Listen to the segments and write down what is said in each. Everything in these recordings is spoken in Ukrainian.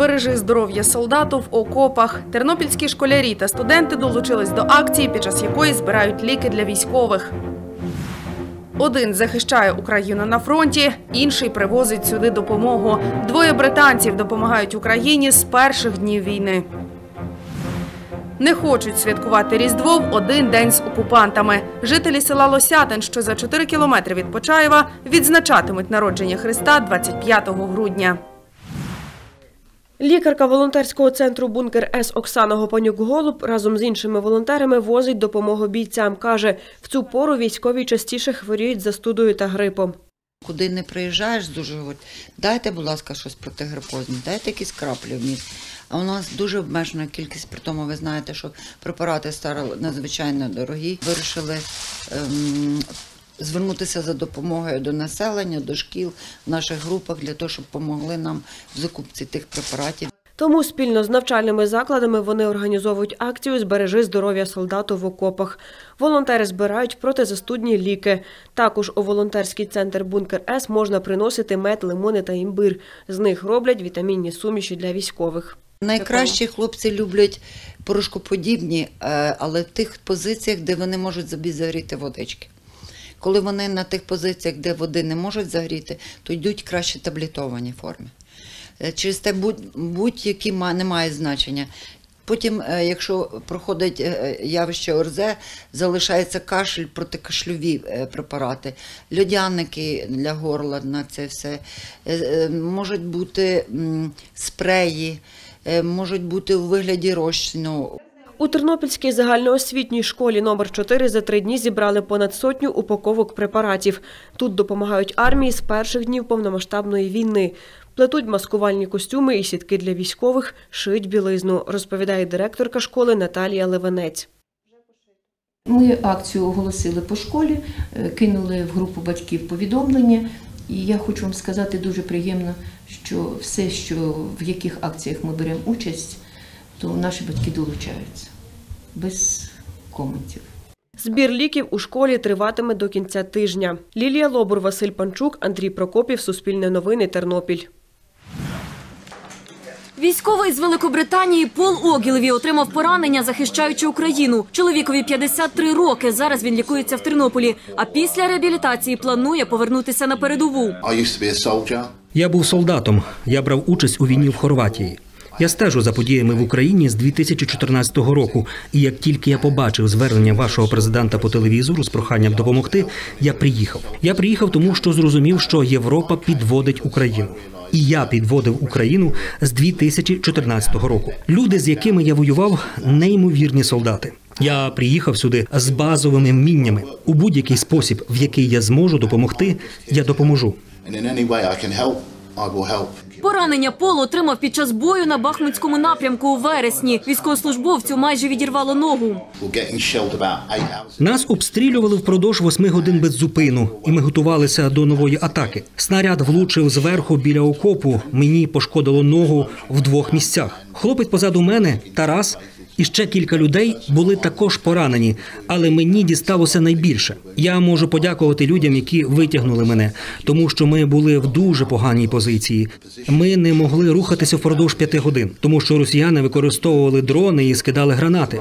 «Бережи здоров'я солдату в окопах». Тернопільські школярі та студенти долучились до акції, під час якої збирають ліки для військових. Один захищає Україну на фронті, інший привозить сюди допомогу. Двоє британців допомагають Україні з перших днів війни. Не хочуть святкувати Різдво в один день з окупантами. Жителі села Лосятин, що за 4 кілометри від Почаєва, відзначатимуть народження Христа 25 грудня. Лікарка волонтерського центру «Бункер С» Оксана Гопанюк-Голуб разом з іншими волонтерами возить допомогу бійцям. Каже, в цю пору військові частіше хворіють застудою та грипом. Куди не приїжджаєш, дуже говорять, дайте, будь ласка, щось протигрипозне, дайте якісь краплі в ніс. А у нас дуже обмежена кількість, при тому ви знаєте, що препарати стали надзвичайно дорогі. Вирішили звернутися за допомогою до населення, до шкіл, в наших групах, для того, щоб допомогли нам в закупці тих препаратів. Тому спільно з навчальними закладами вони організовують акцію «Збережи здоров'я солдату в окопах». Волонтери збирають протизастудні ліки. Також у волонтерський центр «Бункер С» можна приносити мед, лимони та імбир. З них роблять вітамінні суміші для військових. Найкраще хлопці люблять порошкоподібні, але в тих позиціях, де вони можуть собі загріти водички. Коли вони на тих позиціях, де води не можуть загріти, то йдуть краще таблетовані форми. Через те будь-які не має значення. Потім, якщо проходить явище ОРЗ, залишається кашель, протикашльові препарати, льодяники для горла на це все, можуть бути спреї, можуть бути у вигляді розчину. У Тернопільській загальноосвітній школі номер 4 за 3 дні зібрали понад 100 упаковок препаратів. Тут допомагають армії з перших днів повномасштабної війни. Плетуть маскувальні костюми і сітки для військових, шиють білизну, розповідає директорка школи Наталія Левенець. Ми акцію оголосили по школі, кинули в групу батьків повідомлення. І я хочу вам сказати, дуже приємно, що все, в яких акціях ми беремо участь, то наші батьки долучаються. Без коментів. Збір ліків у школі триватиме до кінця тижня. Лілія Лобур, Василь Панчук, Андрій Прокопів, Суспільне новини, Тернопіль. Військовий з Великобританії Пол Огілві отримав поранення, захищаючи Україну. Чоловікові 53 роки, зараз він лікується в Тернополі, а після реабілітації планує повернутися на передову. Я був солдатом, я брав участь у війні в Хорватії. Я стежу за подіями в Україні з 2014 року, і як тільки я побачив звернення вашого президента по телевізору з проханням допомогти, я приїхав. Я приїхав тому, що зрозумів, що Європа підводить Україну. І я підводив Україну з 2014 року. Люди, з якими я воював, неймовірні солдати. Я приїхав сюди з базовими вміннями. У будь-який спосіб, в який я зможу допомогти, я допоможу. Поранення Пол отримав під час бою на Бахмутському напрямку у вересні. Військовослужбовцю майже відірвало ногу. Нас обстрілювали впродовж 8 годин без зупину, і ми готувалися до нової атаки. Снаряд влучив зверху біля окопу, мені пошкодило ногу в 2 місцях. Хлопець позаду мене, Тарас, і ще кілька людей були також поранені, але мені дісталося найбільше. Я можу подякувати людям, які витягнули мене, тому що ми були в дуже поганій позиції. Ми не могли рухатися впродовж 5 годин, тому що росіяни використовували дрони і скидали гранати.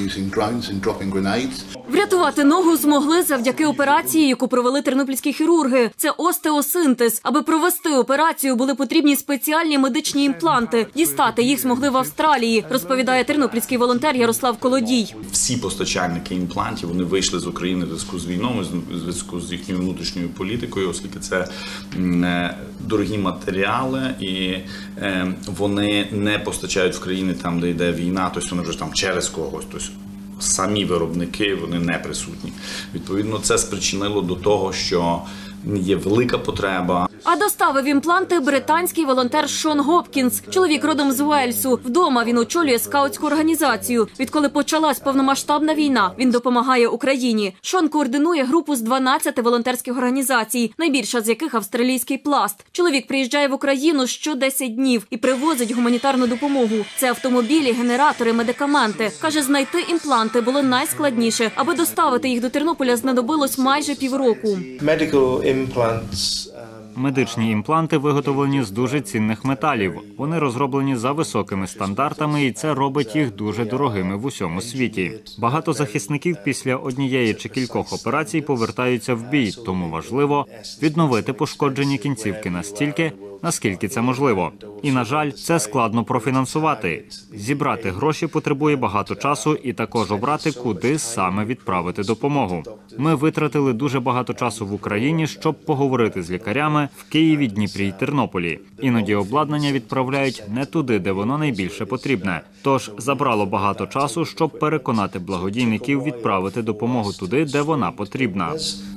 Врятувати ногу змогли завдяки операції, яку провели тернопільські хірурги. Це остеосинтез. Аби провести операцію, були потрібні спеціальні медичні імпланти. Дістати їх змогли в Австралії, розповідає тернопільський волонтер Ярослав Колодій. Всі постачальники імплантів, вони вийшли з України в зв'язку з війною, в зв'язку з їхньою внутрішньою політикою, оскільки це дорогі матеріали і вони не постачають в країни там, де йде війна, тобто вони вже там через когось. Тобто самі виробники, вони не присутні. Відповідно, це спричинило до того, що є велика потреба. А доставив імпланти британський волонтер Шон Гопкінс. Чоловік родом з Уельсу. Вдома він очолює скаутську організацію. Відколи почалась повномасштабна війна, він допомагає Україні. Шон координує групу з 12 волонтерських організацій, найбільша з яких австралійський Пласт. Чоловік приїжджає в Україну що 10 днів і привозить гуманітарну допомогу. Це автомобілі, генератори, медикаменти. Каже, знайти імпланти було найскладніше. Аби доставити їх до Тернополя, знадобилось майже півроку. Медичні імпланти виготовлені з дуже цінних металів. Вони розроблені за високими стандартами, і це робить їх дуже дорогими в усьому світі. Багато захисників після однієї чи кількох операцій повертаються в бій, тому важливо відновити пошкоджені кінцівки настільки, наскільки це можливо. І, на жаль, це складно профінансувати. Зібрати гроші потребує багато часу і також обрати, куди саме відправити допомогу. Ми витратили дуже багато часу в Україні, щоб поговорити з лікарями в Києві, Дніпрі й Тернополі. Іноді обладнання відправляють не туди, де воно найбільше потрібне. Тож забрало багато часу, щоб переконати благодійників відправити допомогу туди, де вона потрібна.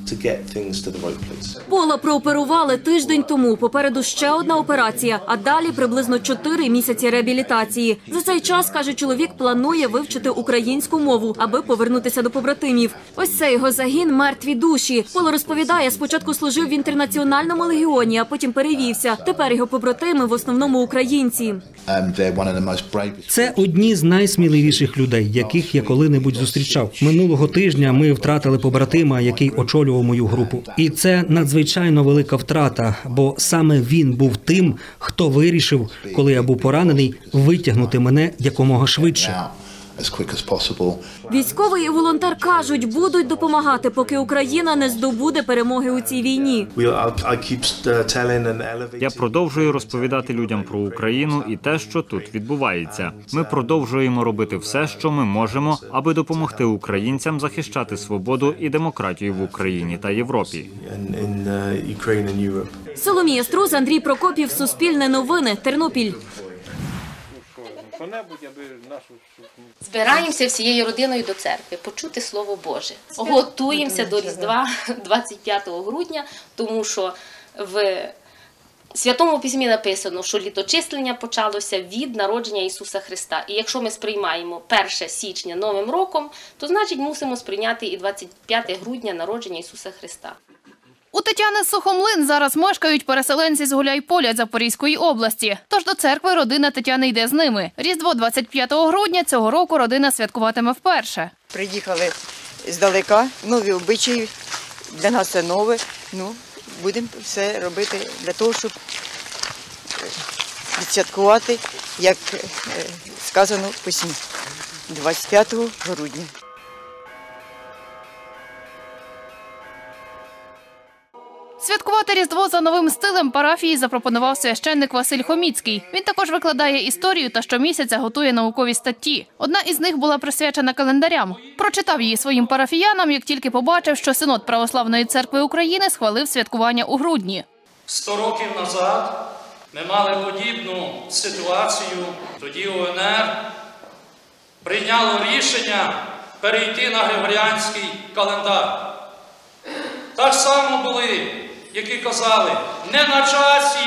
Пола прооперували тиждень тому. Попереду ще одна операція, а далі приблизно 4 місяці реабілітації. За цей час, каже чоловік, планує вивчити українську мову, аби повернутися до побратимів. Ось це його загін «Мертві душі». Пола розповідає, спочатку служив в Інтернаціональному легіоні, а потім перевівся. Тепер його побратими в основному українці. Це одні з найсміливіших людей, яких я коли-небудь зустрічав. Минулого тижня ми втратили побратима, який очолював мою групу. І це надзвичайно велика втрата, бо саме він був тим, хто вирішив, коли я був поранений, витягнути мене якомога швидше. Військовий і волонтер кажуть, будуть допомагати, поки Україна не здобуде перемоги у цій війні. Я продовжую розповідати людям про Україну і те, що тут відбувається. Ми продовжуємо робити все, що ми можемо, аби допомогти українцям захищати свободу і демократію в Україні та Європі. Соломія Струз, Андрій Прокопів, Суспільне новини, Тернопіль. Збираємося всією родиною до церкви, почути Слово Боже. Готуємося до Різдва 25 грудня, тому що в Святому Письмі написано, що літочислення почалося від народження Ісуса Христа. І якщо ми сприймаємо 1 січня Новим роком, то значить мусимо сприйняти і 25 грудня народження Ісуса Христа. У Тетяни Сухомлин зараз мешкають переселенці з Гуляйполя Запорізької області. Тож до церкви родина Тетяни йде з ними. Різдво 25 грудня цього року родина святкуватиме вперше. Приїхали здалека, нові обичаї, для нас це нове. Будемо все робити для того, щоб відсвяткувати, як сказано в Письмі, 25 грудня. Святкувати Різдво за новим стилем парафії запропонував священник Василь Хоміцький. Він також викладає історію та щомісяця готує наукові статті. Одна із них була присвячена календарям. Прочитав її своїм парафіянам, як тільки побачив, що Синод Православної Церкви України схвалив святкування у грудні. 100 років назад ми мали подібну ситуацію. Тоді УНР прийняло рішення перейти на григоріанський календар. Так само були, які казали, не на часі,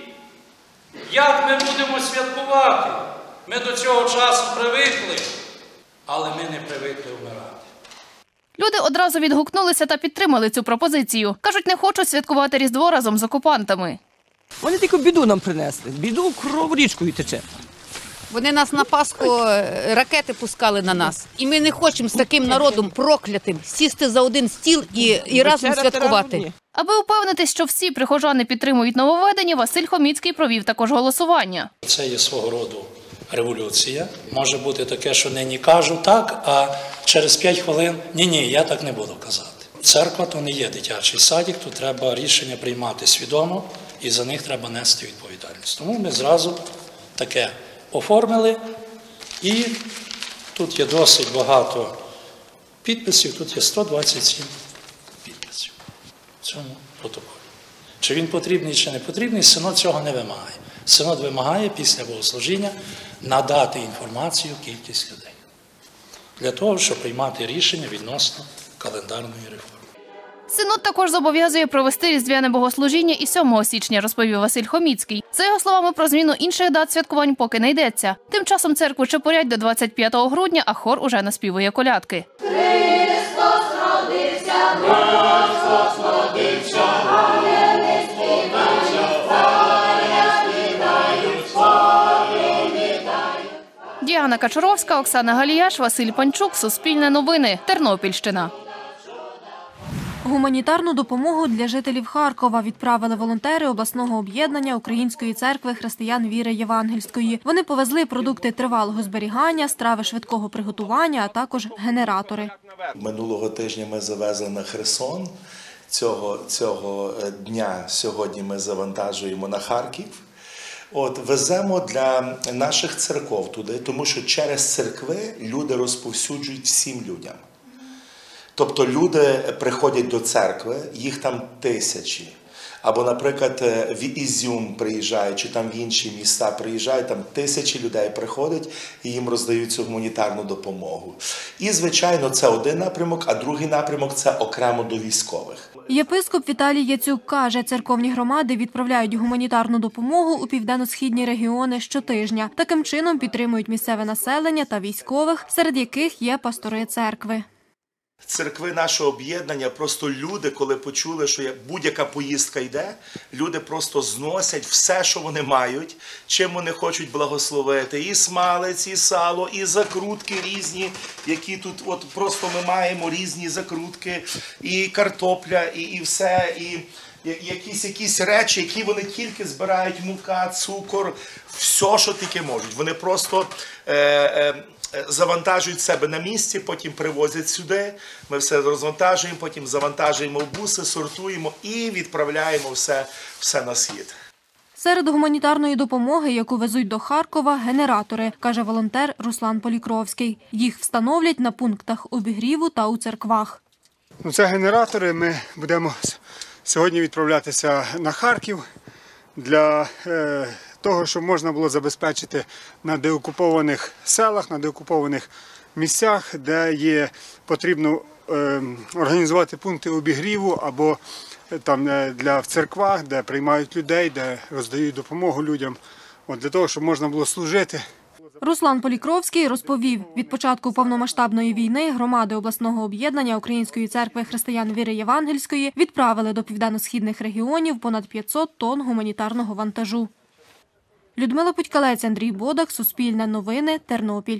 як ми будемо святкувати. Ми до цього часу привикли, але ми не привикли вмирати. Люди одразу відгукнулися та підтримали цю пропозицію. Кажуть, не хочуть святкувати Різдво разом з окупантами. Вони тільки біду нам принесли, біду кров річкою тече. Вони нас на Пасху ракети пускали на нас. І ми не хочемо з таким народом проклятим сісти за один стіл і разом святкувати. Аби упевнитись, що всі прихожани підтримують нововведення, Василь Хоміцький провів також голосування. Це є свого роду революція. Може бути таке, що нині кажу так, а через 5 хвилин ні, я так не буду казати. Церква – то не є дитячий садик, тут треба рішення приймати свідомо і за них треба нести відповідальність. Тому ми зразу таке оформили, і тут є досить багато підписів, тут є 127 підписів в цьому протоколі. Чи він потрібний, чи не потрібний, Синод цього не вимагає. Синод вимагає після богослужіння надати інформацію кількість людей для того, щоб приймати рішення відносно календарної реформи. Синод також зобов'язує провести різдвяне богослужіння і 7 січня, розповів Василь Хоміцький. За його словами, про зміну інших дат святкувань поки не йдеться. Тим часом церкву чепурять до 25 грудня, а хор уже наспівує колядки. Христос родився, Христос родився, ангели співають, царя співають, царі вітають. Діана Качуровська, Оксана Галіяш, Василь Панчук, Суспільне новини, Тернопільщина. Гуманітарну допомогу для жителів Харкова відправили волонтери обласного об'єднання Української церкви християн віри Євангельської. Вони повезли продукти тривалого зберігання, страви швидкого приготування, а також генератори. Минулого тижня ми завезли на Херсон. Цього дня сьогодні ми завантажуємо на Харків. Веземо для наших церков туди, тому що через церкви люди розповсюджують всім людям. Тобто люди приходять до церкви, їх там тисячі. Або, наприклад, в Ізюм приїжджають, чи там в інші міста приїжджають, там тисячі людей приходять і їм роздають цю гуманітарну допомогу. І, звичайно, це один напрямок, а другий напрямок – це окремо до військових. Єпископ Віталій Яцюк каже, церковні громади відправляють гуманітарну допомогу у південно-східні регіони щотижня. Таким чином підтримують місцеве населення та військових, серед яких є пастори церкви. Церкви нашого об'єднання, просто люди, коли почули, що будь-яка поїздка йде, люди просто зносять все, що вони мають, чим вони хочуть благословити. І смалець, і сало, і закрутки різні, які тут просто ми маємо різні закрутки, і картопля, і все, і якісь речі, які вони тільки збирають, мука, цукор, все, що тільки можуть. Вони просто завантажують себе на місці, потім привозять сюди, ми все розвантажуємо, потім завантажуємо в буси, сортуємо і відправляємо все на схід. Серед гуманітарної допомоги, яку везуть до Харкова, генератори, каже волонтер Руслан Полікровський. Їх встановлять на пунктах обігріву та у церквах. Це генератори, ми будемо сьогодні відправлятися на Харків для того, щоб можна було забезпечити на деокупованих селах, на деокупованих місцях, де потрібно організувати пункти обігріву або там в церквах, де приймають людей, де роздають допомогу людям, для того, щоб можна було служити. Руслан Полікровський розповів, від початку повномасштабної війни громади обласного об'єднання Української церкви християн віри Євангельської відправили до південно-східних регіонів понад 500 тонн гуманітарного вантажу. Людмила Путькалець, Андрій Бодак, Суспільне новини, Тернопіль.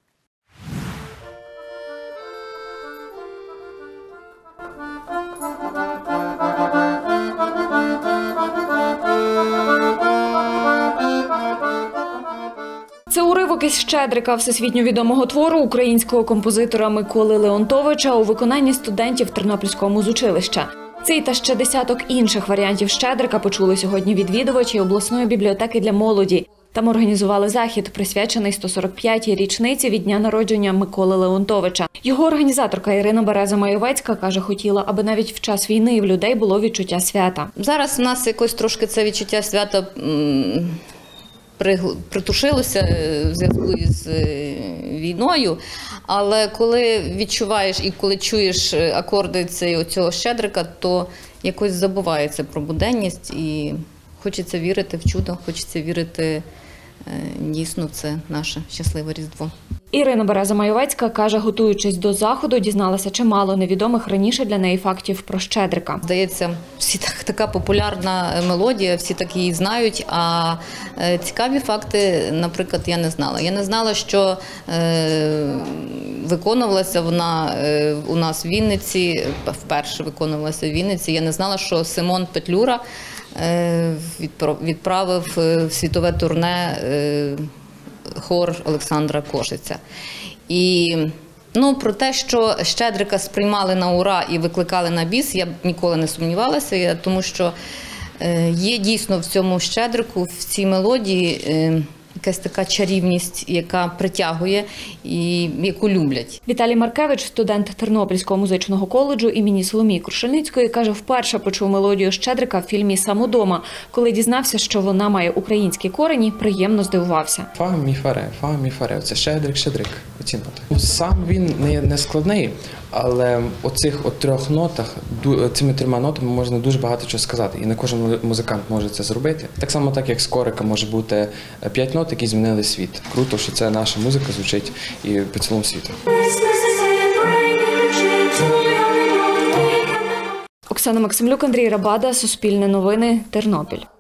Це уривок із «Щедрика» – всесвітньо відомого твору українського композитора Миколи Леонтовича у виконанні студентів Тернопільського музучилища. Цей та ще десяток інших варіантів «Щедрика» почули сьогодні відвідувачі обласної бібліотеки для молоді. Там організували захід, присвячений 145-й річниці від дня народження Миколи Леонтовича. Його організаторка Ірина Береза-Майовецька каже, хотіла, аби навіть в час війни в людей було відчуття свята. Зараз у нас якось трошки це відчуття свята притушилося в зв'язку із війною, але коли відчуваєш і коли чуєш акорди цього «Щедрика», то якось забувається про буденність і хочеться вірити в чудо, хочеться вірити дійсно в це наше щасливе Різдво. Ірина Береза-Майовецька каже, готуючись до заходу, дізналася чимало невідомих раніше для неї фактів про «Щедрика». Здається, така популярна мелодія, всі так її знають, а цікаві факти, наприклад, я не знала. Я не знала, що виконувалася вона у нас в Вінниці, вперше виконувалася в Вінниці. Я не знала, що Симон Петлюра відправив в світове турне хор Олександра Кошиця. І про те, що «Щедрика» сприймали на ура і викликали на біс, я ніколи не сумнівалася, тому що є дійсно в цьому «Щедрику», в цій мелодії якась така чарівність, яка притягує і яку люблять. Віталій Маркевич, студент Тернопільського музичного коледжу імені Соломії Крушельницької, каже, вперше почув мелодію «Щедрика» в фільмі «Сам удома». Коли дізнався, що вона має українські корені, приємно здивувався. Фа, мі, фа, ре. Це «Щедрик». Оці ноти. Сам він не складний, але оцих трьох нотах, цими трьома нотами можна дуже багато чого сказати. І не кожен музикант може це зробити. Так само, так як скорика може бути 5 нот, які змінили світ. Круто, що це наша музика звучить і по цілому світу. Оксана Максимлюк, Андрій Рабада, Суспільне новини, Тернопіль.